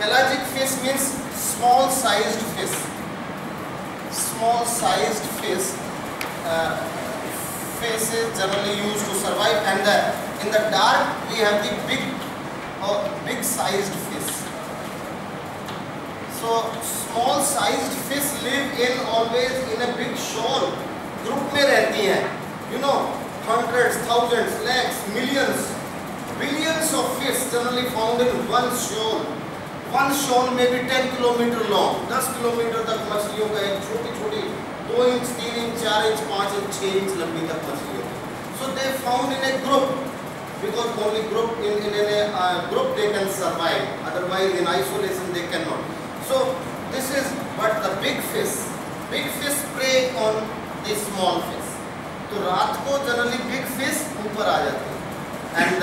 Pelagic fish means small sized fish. Small sized fish. Fish is generally used to survive, and in the dark we have the big sized fish. So small sized fish live always in a big shoal. Group में रहती हैं. You know, hundreds, thousands, lakhs, millions, billions of fish generally found in one shoal. One shoal may be 10 kilometer long. 10 kilometre तक मछलियों का एक छोटी 2 inch, 3 inch, 4 inch, 5 inch, 6 inch लंबी तक मछली होती है. So they found in a group, because only group in a group they can survive. Otherwise in isolation they cannot. So this is what the big fish prey on the small fish. तो रात को generally big fish ऊपर आ जाती है, and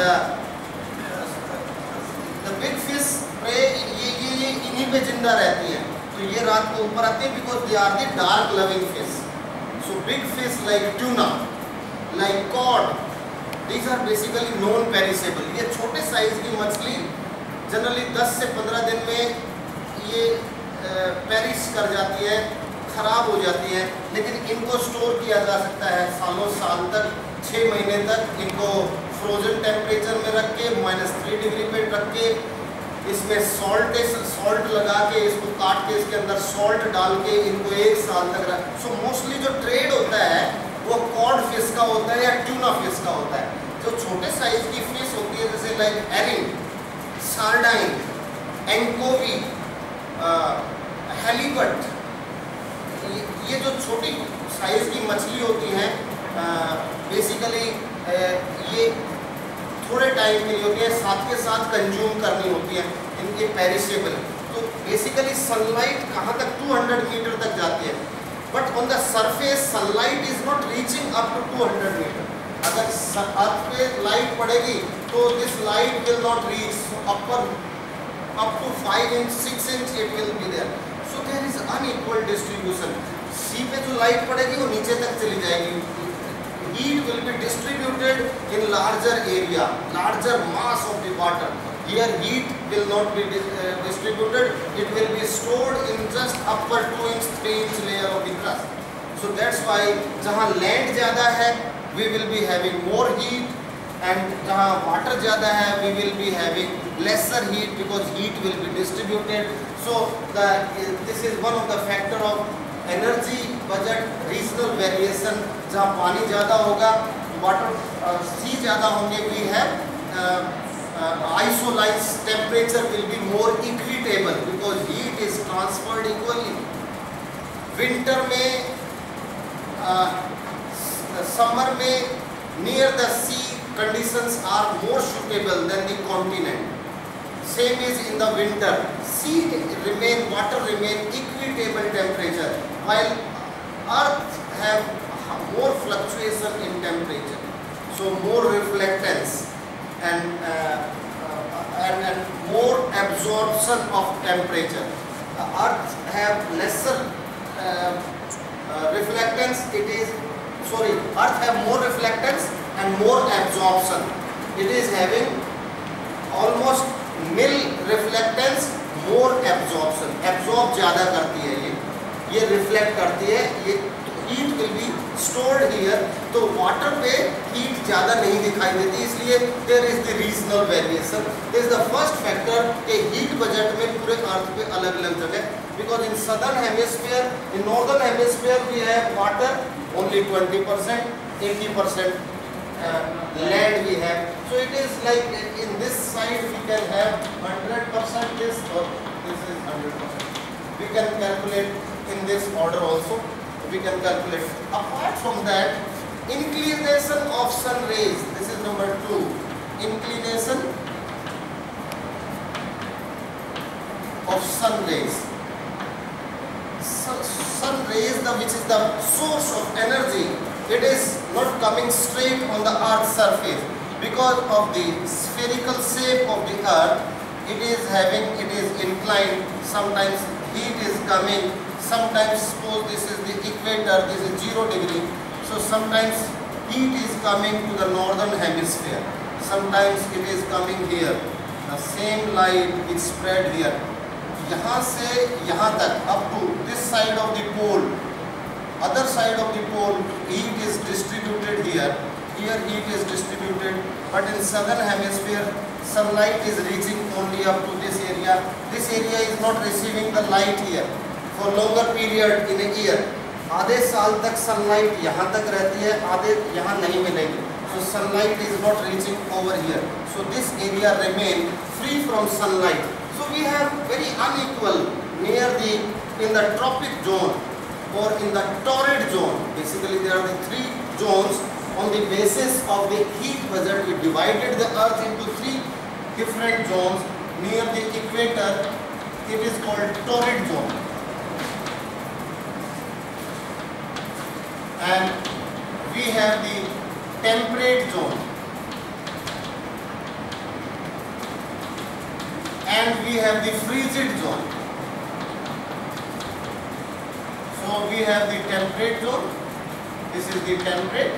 the big fish prey ये इन्हीं पे जिंदा रहती हैं. तो ये रात को ऊपर आती है because they are the dark loving fish. So big fish like tuna, like cod, these are basically non perishable. ये छोटे साइज की मछली जनरली 10 से 15 दिन में ये पेरिश कर जाती है, खराब हो जाती है. लेकिन इनको स्टोर किया जा सकता है सालों साल तक, 6 महीने तक इनको फ्रोजन टेम्परेचर में रख के -3 डिग्री पे रख के, इसमें सॉल्ट लगा के, इसको काट के इसके अंदर सॉल्ट डाल के इनको 1 साल तक रख. सो मोस्टली जो ट्रेड होता है वो कॉड फिश का होता है या ट्यूना फिश का होता है. जो छोटे साइज की फिश होती है जैसे like herring, sardine, anchovy, halibut, ये जो छोटी साइज की मछली होती हैं बेसिकली ये थोड़े टाइम के लिए होती है, साथ के साथ कंज्यूम करनी होती है. इनके पेरिसेबल. तो बेसिकली सनलाइट कहाँ तक 200 मीटर तक जाती है, but on the surface sunlight is not reaching up to 200 metre. अगर अर्थ पे लाइट पड़ेगी तो this light will not reach up to 5 inch, 6 inch it will be there. So there is unequal distribution. Sea पे जो light पड़ेगी वो नीचे तक चली जाएगी. Heat will be distributed in larger area, larger mass of the water. Here heat will not be distributed. It will be stored in just upper 2 inch, 3 inch layer of the crust. So that's why जहाँ land ज़्यादा है we will be having more heat, and जहाँ water ज़्यादा है we will be having lesser heat because heat will be distributed. So this is one of the factor of energy budget regional variation. जहाँ पानी ज़्यादा होगा, water सी ज़्यादा होंगे, we have isolines, temperature will be more equitable because heat is transferred equally. Winter में summer में near the sea conditions are more suitable than the continent. Same is in the winter. Water remain equitable temperature, while earth have more fluctuation in temperature. So more reflectance and more absorption of temperature. Earth have lesser reflectance. Earth have more reflectance and more absorption. It is having almost nil reflectance, more absorption. Absorb ज़्यादा करती है ये reflect करती है. ये heat will be stored here. तो water पे heat ज़्यादा नहीं दिखाई देती, इसलिए there is the regional variation. This is the first factor कि heat budget में पूरे अर्थ पे अलग-अलग जगह, because in southern hemisphere, in northern hemisphere we have water only 20%, 80% land we have. So it is like in this side we can have 100% this, or this is 100%. We can calculate in this order also. We can calculate. Apart from that, inclination of sun rays. This is number 2. Inclination of sun rays. Sun rays, which is the source of energy, it is not coming straight on the earth's surface because of the spherical shape of the earth. It is inclined. Sometimes heat is coming, sometimes suppose this is the equator, this is 0 degree, so sometimes heat is coming to the northern hemisphere, sometimes it is coming here. The same light is spread here, यहाँ से यहाँ तक up to this side of the pole, other side of the pole, heat is distributed here. Here heat is distributed, but in southern hemisphere sunlight is reaching only up to this area. This area is not receiving the light here for longer period in a year. आधे साल तक sunlight यहाँ तक रहती है, आधे यहाँ नहीं मिलेगी. So sunlight is not reaching over here. So this area remain free from sunlight. So we have very unequal near the in the tropic zone or in the torrid zone. Basically there are the three zones. On the basis of the heat budget, we divided the earth into three different zones. Near the equator, it is called torrid zone. And we have the temperate zone. And we have the frigid zone. So we have the temperate zone. This is the temperate.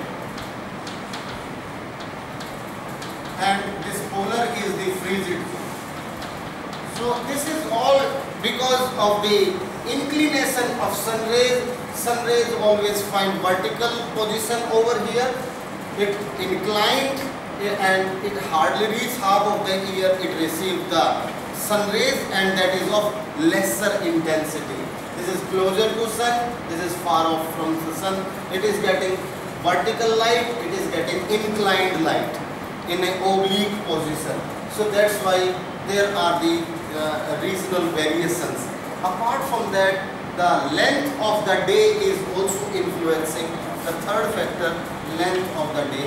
And this polar is the frigid zone. So this is all because of the inclination of sun rays. Sun rays always find vertical position over here. It inclined and it hardly reaches half of the year. It receives the sun rays, and that is of lesser intensity. This is closer to sun. This is far off from the sun. It is getting vertical light. It is getting inclined light in an oblique position. So that's why there are the regional variations. Apart from that, the length of the day is also influencing. The third factor, length of the day.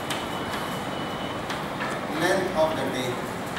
Length of the day.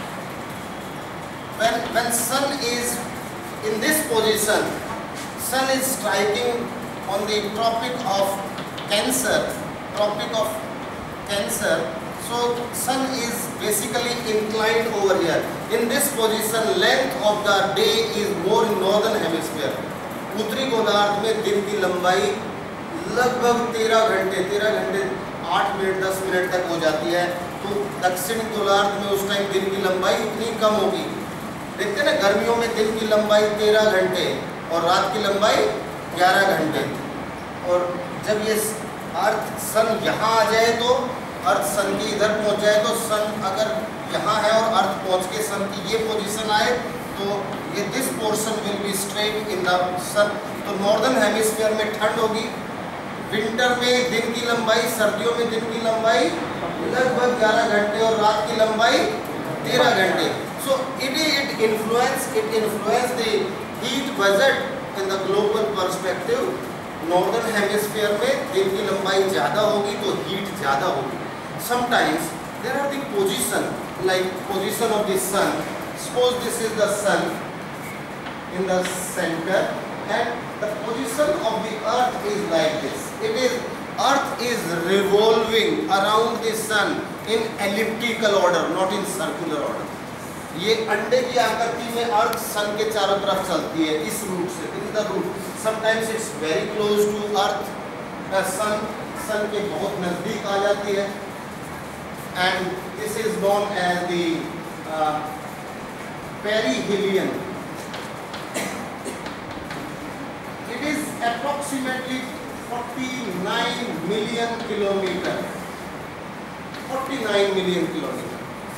When sun is in this position, sun is striking on the tropic of Cancer. Tropic of Cancer. So sun is basically inclined over here. In this position, length of the day is more in northern hemisphere. उत्तरी गोलार्ध में दिन की लंबाई लगभग 13 घंटे 8 minute 10 minute तक हो जाती है. तो दक्षिण गोलार्ध में उस टाइम दिन की लंबाई उतनी कम होगी. देखते हैं ना, गर्मियों में दिन की लंबाई 13 घंटे और रात की लंबाई 11 घंटे. और जब ये अर्थ सन यहाँ आ जाए तो अर्थ सन की इधर पहुँच जाए तो सन अगर यहाँ है और अर्थ पहुँच के सन की ये पोजीशन आए तो ये this portion will be straight in the sun. तो नॉर्दर्न हेमिस्फीयर में ठंड होगी. विंटर में दिन की लंबाई, सर्दियों में दिन की लंबाई लगभग 11 घंटे और रात की लंबाई 13 घंटे. So it influence the heat budget in the global perspective. Northern hemisphere में दिन की लंबाई ज़्यादा होगी तो हीट ज़्यादा होगी. Sometimes there are the position, like position of the sun. Suppose this is the sun in the center, and the position of the earth is like this. Earth is revolving around the sun in elliptical order, not in circular order. ये अंडे की आकृति में अर्थ सन के चारों तरफ चलती है इस रूट से. This is the root. Sometimes it's very close to earth. सन के बहुत नजदीक आ जाती है. And this is known as the perihelion. It is approximately 49 million kilometer. 49 million kilometer.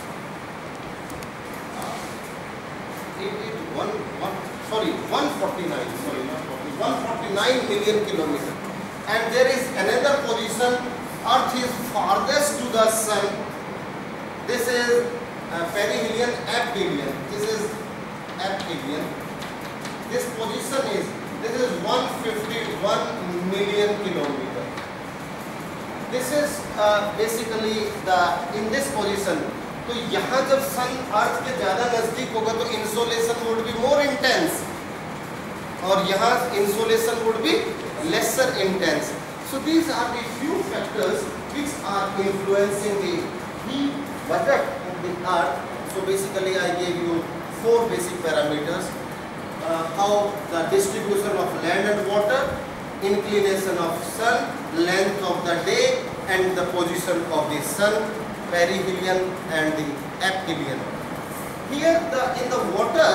Sorry, 149. Sorry, not 40. 149 million kilometer. And there is another position. Earth is farthest to the sun. This is perihelion, aphelion. This is aphelion. This position is, this is 151 million kilometer. This is basically the in this position. तो यहाँ जब सन अर्थ के ज़्यादा नज़दीक होगा तो insolation would be more intense और यहाँ insolation would be lesser intense. So these are the few factors which are influencing the heat budget of the earth. So basically I gave you 4 basic parameters. How the distribution of land and water, inclination of sun, length of the day and the position of the sun, perihelion and the aphelion. Here in the water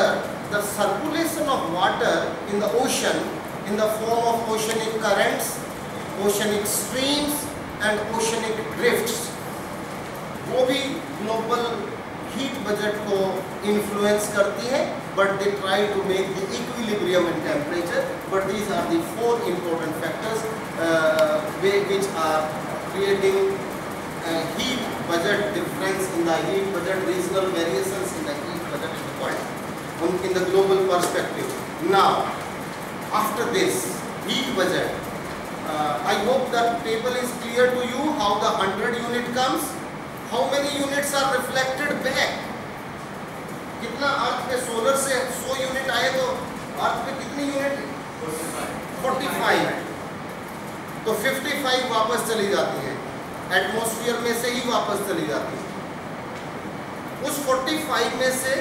the circulation of water in the ocean in the form of oceanic currents, oceanic streams and oceanic drifts, वो भी global heat budget को influence करती है, but they try to make the equilibrium in temperature. But these are the 4 important factors which are creating heat budget difference in the heat budget, regional variations in the heat budget in the world, in the global perspective. Now, after this heat budget, I hope that table is clear to you how the 100 unit comes. How many units are reflected back? कितना अर्थ पे solar से 100 unit आए तो अर्थ पे कितनी unit? 45. तो 55 वापस चली जाती हैं, एटमॉस्फेयर में से ही वापस चली जाती है। उस 45 में से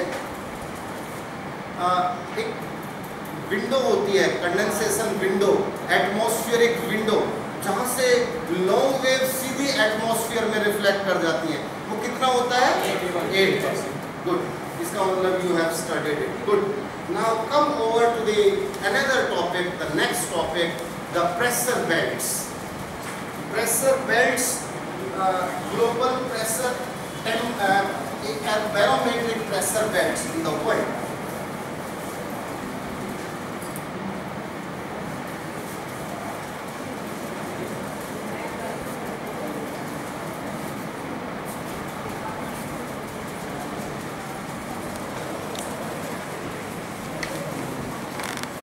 एक विंडो होती है, कंडेंसेशन विंडो, एटमॉस्फेरिक विंडो, जहां से लॉन्ग वेव सीधी एटमॉस्फेयर में रिफ्लेक्ट कर जाती है। वो कितना होता है? 8%. गुड, इसका मतलब you have studied it. Good. Now come over to the another topic, the next topic, the pressure belts. Pressure belts, global pressure, barometric pressure belts in the world.